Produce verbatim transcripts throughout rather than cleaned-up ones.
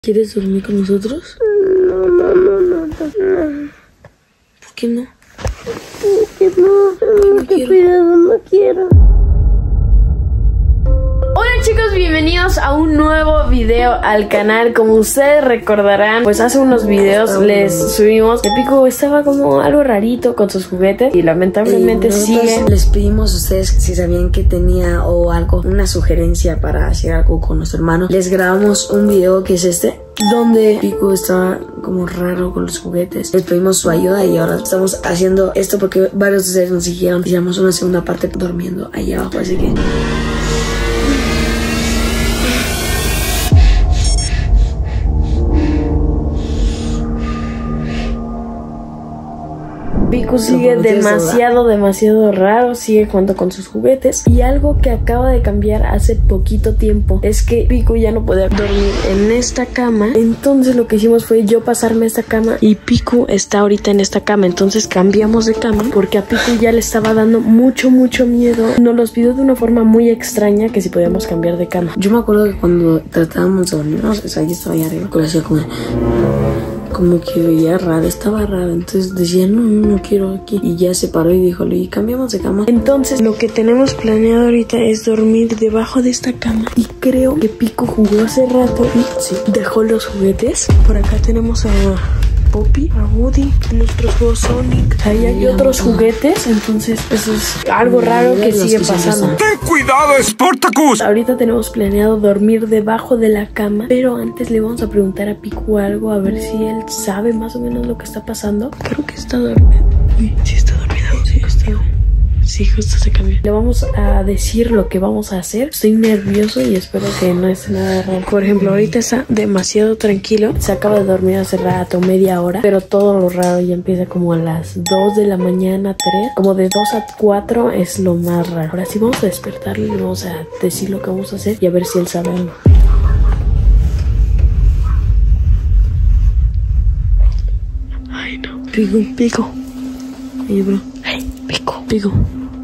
¿Quieres dormir con nosotros? No, no, no, no, no. ¿Por qué no? Porque no, no quiero. Cuidado, no quiero. Hola chicos, bienvenidos a un nuevo video al canal. Como ustedes recordarán, pues hace unos videos les subimos que Pico estaba como algo rarito con sus juguetes y lamentablemente y sigue. Les pedimos a ustedes si sabían que tenía o algo, una sugerencia para hacer algo con nuestro hermano. Les grabamos un video que es este, donde Pico estaba como raro con los juguetes. Les pedimos su ayuda y ahora estamos haciendo esto porque varios de ustedes nos dijeron que hiciéramos una segunda parte durmiendo allá abajo, así que... Pico sigue demasiado, demasiado raro, sigue jugando con sus juguetes. Y algo que acaba de cambiar hace poquito tiempo es que Pico ya no podía dormir en esta cama. Entonces lo que hicimos fue yo pasarme a esta cama y Pico está ahorita en esta cama. Entonces cambiamos de cama porque a Pico ya le estaba dando mucho, mucho miedo. Nos los pidió de una forma muy extraña que si podíamos cambiar de cama. Yo me acuerdo que cuando tratábamos de dormirnos, o sea, yo estaba ahí arriba, pero hacía como... como que veía raro, estaba raro, entonces decía no, no, no quiero aquí, y ya se paró y dijo, y cambiamos de cama. Entonces lo que tenemos planeado ahorita es dormir debajo de esta cama, y creo que Pico jugó hace rato y sí, dejó los juguetes. Por acá tenemos a Poppy, a Woody, nuestro juego Sonic. Ahí hay otros juguetes, entonces eso es algo raro que sigue pasando. ¡Ten cuidado, Sportacus! Ahorita tenemos planeado dormir debajo de la cama, pero antes le vamos a preguntar a Pico algo, a ver si él sabe más o menos lo que está pasando. Creo que está dormido. Uy, sí está dormido, sí está dormido. Sí, justo se cambió. Le vamos a decir lo que vamos a hacer. Estoy nervioso y espero que no esté nada raro. Por ejemplo, ahorita está demasiado tranquilo. Se acaba de dormir hace rato, media hora. Pero todo lo raro ya empieza como a las dos de la mañana, tres. Como de dos a cuatro es lo más raro. Ahora sí vamos a despertarle y le vamos a decir lo que vamos a hacer y a ver si él sabe algo. Ay, no. Pico, Pico. Ay, bro. Ay, Pico, Pico.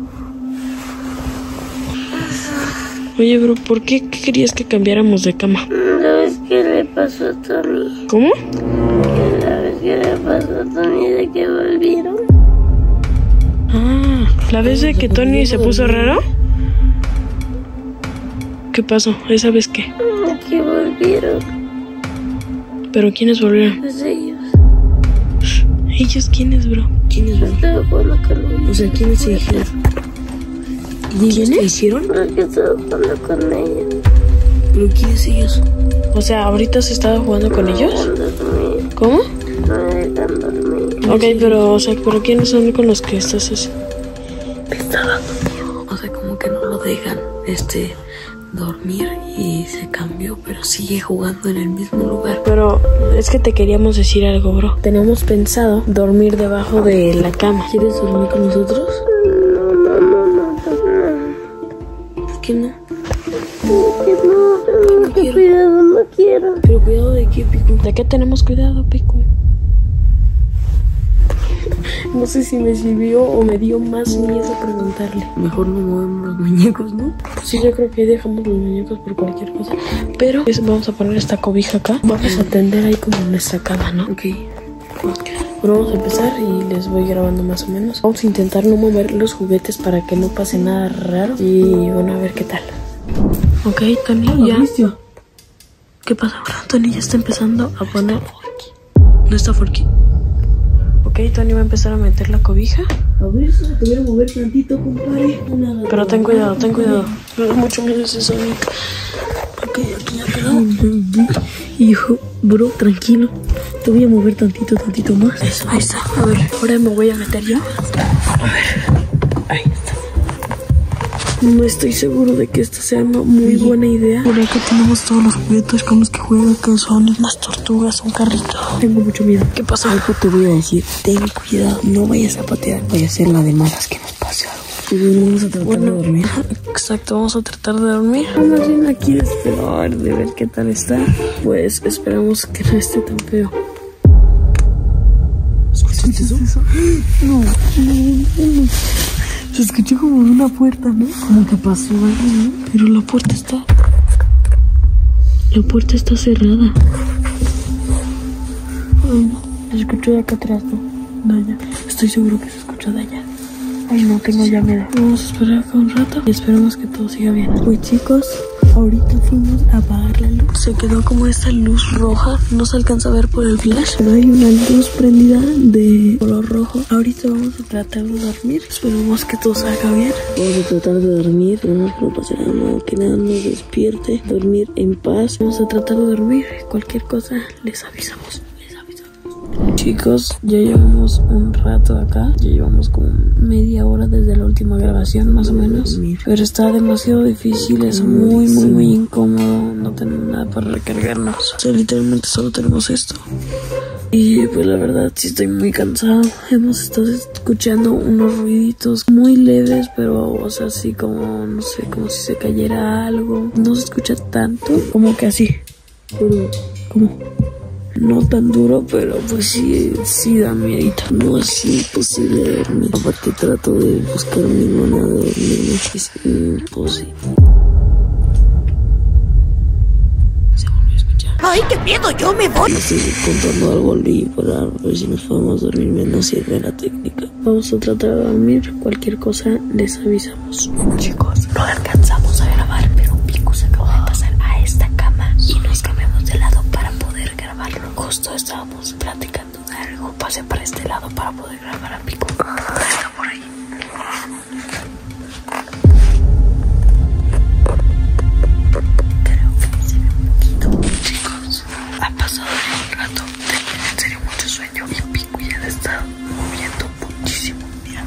Oye, bro, ¿por qué, qué querías que cambiáramos de cama? ¿Sabes qué le pasó a Tony? ¿Cómo? ¿Sabes qué le pasó a Tony de que volvieron? Ah, ¿la vez de que Tony se puso raro? ¿Qué pasó? ¿Esa vez qué? Que volvieron. ¿Pero quiénes volvieron? Pues ellos. ¿Ellos quiénes, bro? ¿Quiénes, bro? Estaba jugando con ellos. O sea, ¿quiénes se dijeron? ¿Y ellos te hicieron? Porque estaba jugando con ellos. ¿Pero quiénes ellos? O sea, ¿ahorita has estado jugando con ellos? No me dejan dormir. ¿Cómo? No me dejan dormir. Ok, pero, o sea, ¿pero quiénes son con los que estás así? Me está dando miedo. O sea, como que no lo dejan, este... dormir y se cambió, pero sigue jugando en el mismo lugar. Pero es que te queríamos decir algo, bro. Tenemos pensado dormir debajo de la cama. ¿Quieres dormir con nosotros? No, no, no, no, no. ¿Por qué no? Porque no, no quiero. Cuidado, no quiero. Pero cuidado de qué, Pico. ¿De qué tenemos cuidado, Pico? No sé si me sirvió o me dio más miedo preguntarle. Mejor no movemos los muñecos, ¿no? Sí, yo creo que dejamos los muñecos por cualquier cosa. Pero pues, vamos a poner esta cobija acá. Vamos a tender ahí como nuestra cama, ¿no? Ok. Bueno, vamos a empezar y les voy grabando más o menos. Vamos a intentar no mover los juguetes para que no pase nada raro. Y bueno, a ver qué tal. Ok, Tony, ya. ¿Qué pasa, bro? Tony ya está empezando a poner... ¿No está Forky? Ok, Tony va a empezar a meter la cobija. A ver, se te voy a mover tantito, compadre. Una, Pero ten cuidado, ten cuidado. Me da mucho miedo ese Sonic. Ok, aquí ya quedó. Hijo, bro, tranquilo. Te voy a mover tantito, tantito más. Eso, ahí está. A ver, ahora me voy a meter yo. A ver. Ahí está. No estoy seguro de que esta sea una muy buena idea. Por acá tenemos todos los juguetes con los que juega, que son unas tortugas, un carrito. Tengo mucho miedo. ¿Qué pasa? Algo te voy a decir. Ten cuidado. No vayas a patear. Vaya a ser la de malas que nos pase algo. Vamos a tratar bueno, de dormir. Exacto, vamos a tratar de dormir. Vamos bien aquí de esperar, de ver qué tal está. Pues esperamos que no esté tan feo. ¿Escuchaste eso? No, no, no. Se escuchó como una puerta, ¿no? Como que pasó algo, ¿no? Pero la puerta está... La puerta está cerrada. Ay, no. Se escuchó de acá atrás, ¿no? De allá. Estoy seguro que se escuchó de allá. Ay, no, tengo ya miedo. Vamos a esperar acá un rato y esperemos que todo siga bien. Uy, chicos, ahorita fuimos a apagar la luz. Se quedó como esta luz roja. No se alcanza a ver por el flash, pero hay una luz prendida de color rojo. Ahorita vamos a tratar de dormir. Esperemos que todo salga bien. Vamos a tratar de dormir. No nos pasará nada, que nada nos despierte. Dormir en paz. Vamos a tratar de dormir. Cualquier cosa les avisamos. Chicos, ya llevamos un rato acá. Ya llevamos como media hora desde la última grabación, más o menos. Pero está demasiado difícil, es muy, muy, muy incómodo. No tenemos nada para recargarnos. O sea, literalmente solo tenemos esto. Y pues la verdad sí estoy muy cansado. Hemos estado escuchando unos ruiditos muy leves, pero o sea, así como, no sé, como si se cayera algo. No se escucha tanto, como que así. Pero, como... no tan duro, pero pues sí, sí da miedito. No es imposible dormir. Aparte trato de buscar mi manera de dormir. Es imposible. Se volvió a escuchar. ¡Ay, qué miedo! ¡Yo me voy! Estoy contando algo ali para ver si nos podemos dormir. No sirve la técnica. Vamos a tratar de dormir. Cualquier cosa les avisamos. Chicos, no alcanzamos a grabar, pero Pico se acaba de pasar a esta cama y nos cambiamos de lado para poder grabarlo. Justo estábamos platicando de algo. Pasé para este lado para poder grabar a Pico. Está por ahí. Creo que se ve un poquito. Chicos, ha pasado un rato. Tengo en serio mucho sueño. Y Pico ya se está moviendo muchísimo. Mira.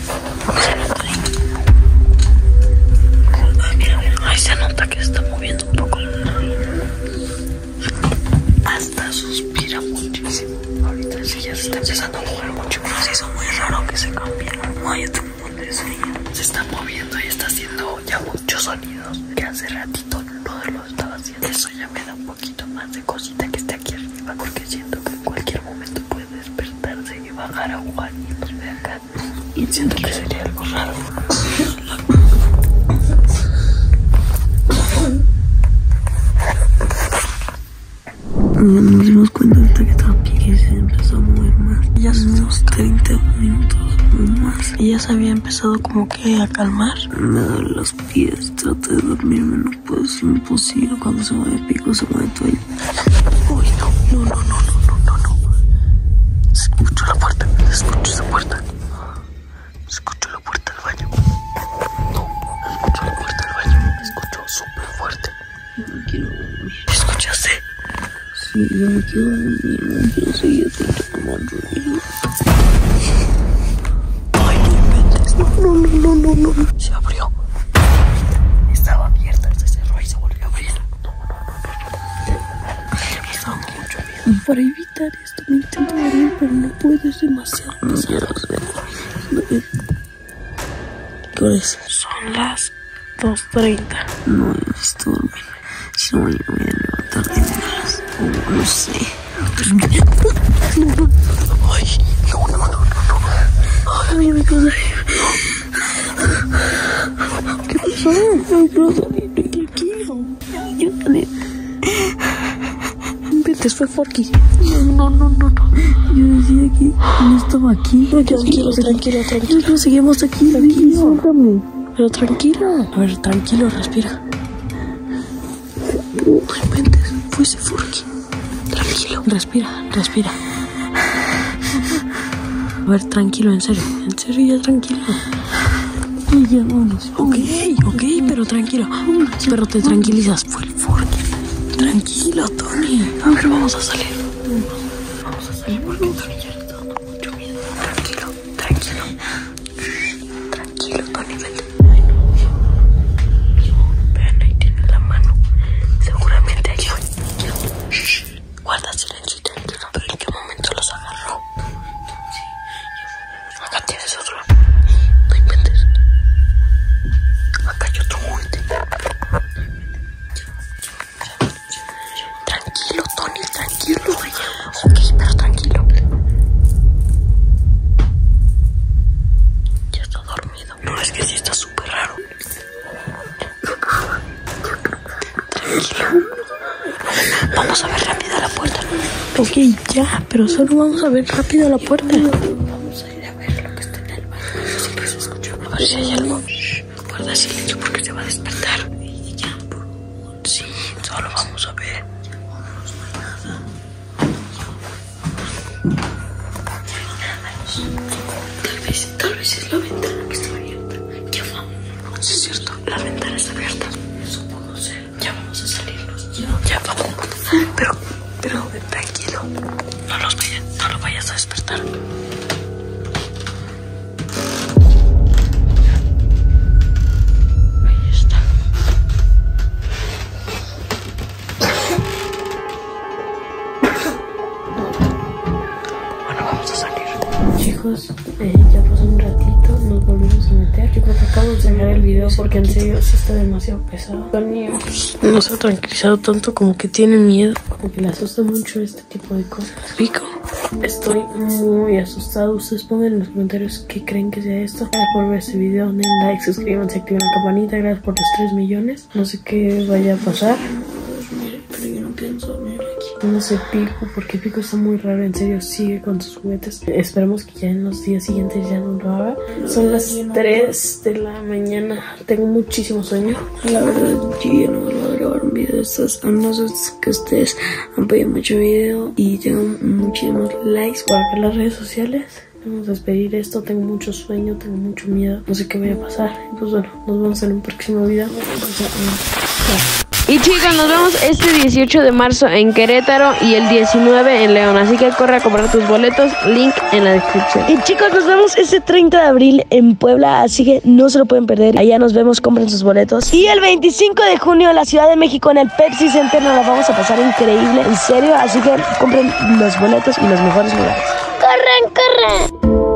Ay, mira. Ay, se nota que se está moviendo un poco. Hasta suspira muchísimo. Ahorita sí ya se está empezando a mover mucho. Pero sí, son muy raro que se cambien. Ay, yo tengo un montón de sueño. Se está moviendo y está haciendo ya muchos sonidos que hace ratito no lo estaba haciendo. Eso ya me da un poquito más de cosita que esté aquí arriba, porque siento que en cualquier momento puede despertarse y bajar a Juan y nos ve acá. Y siento que sería algo raro. Nos dimos cuenta hasta que estaba pique y se empezó a mover más. Ya son unos treinta minutos más. Y ya se había empezado como que a calmar. Me duelen los pies, trato de dormirme, no puedo, es imposible. Cuando se mueve Pico se mueve todo. Uy, no, no, no, no, no, no, no, no. Escucho la puerta, escucho esa puerta. Escucho la puerta del baño. No, escucho la puerta del baño. Escucho súper fuerte. No quiero dormir. ¿Escuchaste? Sí, yo me quiero dormir, no quiero seguir tratando de dormir. Ay, no inventes. No, no, no, no, no, no. Se abrió. Estaba abierta, se cerró y se volvió a abrir. No, no, no, no. Estaba mucho miedo. Para evitar esto me intento dormir, pero no puedo, es demasiado pesado. No quiero hacer. ¿Qué hora es? Son las dos treinta. No, necesito dormir. Si no, yo me voy a levantar de malas. Oh, no sé. No, no, no. Ay, no, no, no, no, no. Ay, mi cosa. ¿Qué pasó? No quiero salir, tranquilo. Ya, ya, Vete, fue Forky. No, no, no, no, no. Yo decía que no estaba aquí. No, tranquilo, tranquilo, tranquilo. No, seguimos aquí, tranquilo. Suéltame. Pero tranquilo. A ver, tranquilo, respira. No inventes, fue ese Forky. Tranquilo, respira, respira. A ver, tranquilo, en serio, en serio, ya tranquilo. Ay, ya vámonos. Ok, ok, pero tranquilo. Pero te tranquilizas. Fue el Forky. Tranquilo, Tony. A ver, vamos a salir. Vamos a salir porque Tony ya le está dando mucho miedo. Tranquilo, tranquilo. Tranquilo, Tony, vete. Ay, no. Vean, ahí tiene la mano. Seguramente hay un... Shh. Guarda silencio y tranquilo. Pero ¿en qué momento los agarró? Sí. Acá tienes otro. No inventes. Acá hay otro juguete. Tranquilo, Tony, tranquilo. Ok, pero tranquilo. Ok, ya, pero solo vamos a ver rápido la puerta. Vamos a ir a ver lo que está en el baño. A ver si se escucha. A ver si hay algo. Shh, guarda silencio porque se va a despertar. Y ya, sí, solo vamos a ver. Tal vez, tal vez es la ventana que está abierta. Ya vamos. No sé si es cierto. La ventana está abierta. Eso puedo ser. Ya vamos a salirnos. Ya, ya vamos. Pero, pero, tranquilo. No los vayas, no lo vayas a despertar. Ahí está. Bueno, vamos a salir. Chicos, eh, ya pasó un ratito, nos volvimos a meter. Yo creo que acabo de cerrar el video porque en serio sí está demasiado pesado. Tony no se ha tranquilizado tanto, como que tiene miedo, como que le asusta mucho este tipo de cosas. Pico, estoy muy asustado. Ustedes pongan en los comentarios qué creen que sea esto. Gracias por ver este video, den like, suscríbanse, activen la campanita. Gracias por los tres millones. No sé qué vaya a pasar, pero yo no pienso dormir aquí. No sé Pico, porque Pico está muy raro, en serio, sigue con sus juguetes. Esperemos que ya en los días siguientes ya no lo haga. Son las tres de la mañana, tengo muchísimo sueño. La verdad, yo ya no vuelvo a grabar un video de estas, a no ser que ustedes han pedido mucho video y tengo muchísimos likes para ver las redes sociales. Vamos a despedir esto, tengo mucho sueño, tengo mucho miedo, no sé qué vaya a pasar. Pues bueno, nos vemos en un próximo video. Y chicos, nos vemos este dieciocho de marzo en Querétaro y el diecinueve en León. Así que corre a comprar tus boletos, link en la descripción. Y chicos, nos vemos este treinta de abril en Puebla, así que no se lo pueden perder. Allá nos vemos, compren sus boletos. Y el veinticinco de junio en la Ciudad de México en el Pepsi Center nos la vamos a pasar increíble, en serio. Así que compren los boletos y los mejores lugares. ¡Corran, corran!